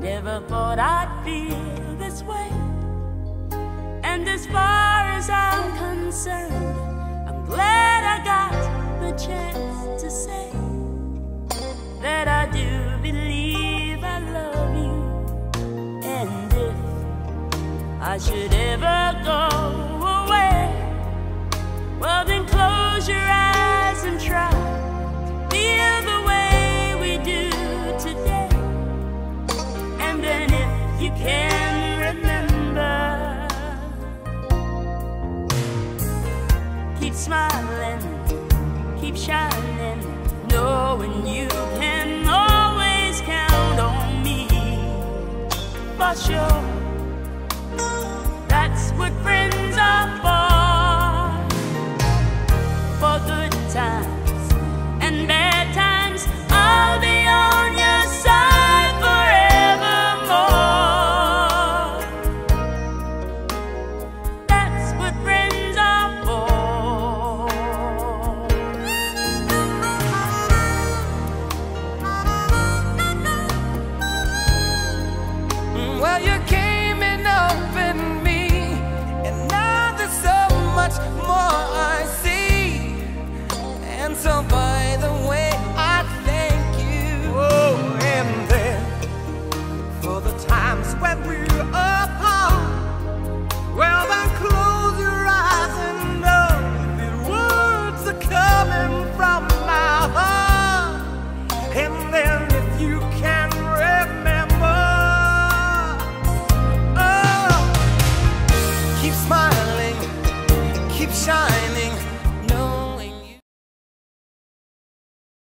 Never thought I'd feel this way. And as far as I'm concerned, I'm glad I got the chance to say that I do believe I love you. And if I should ever go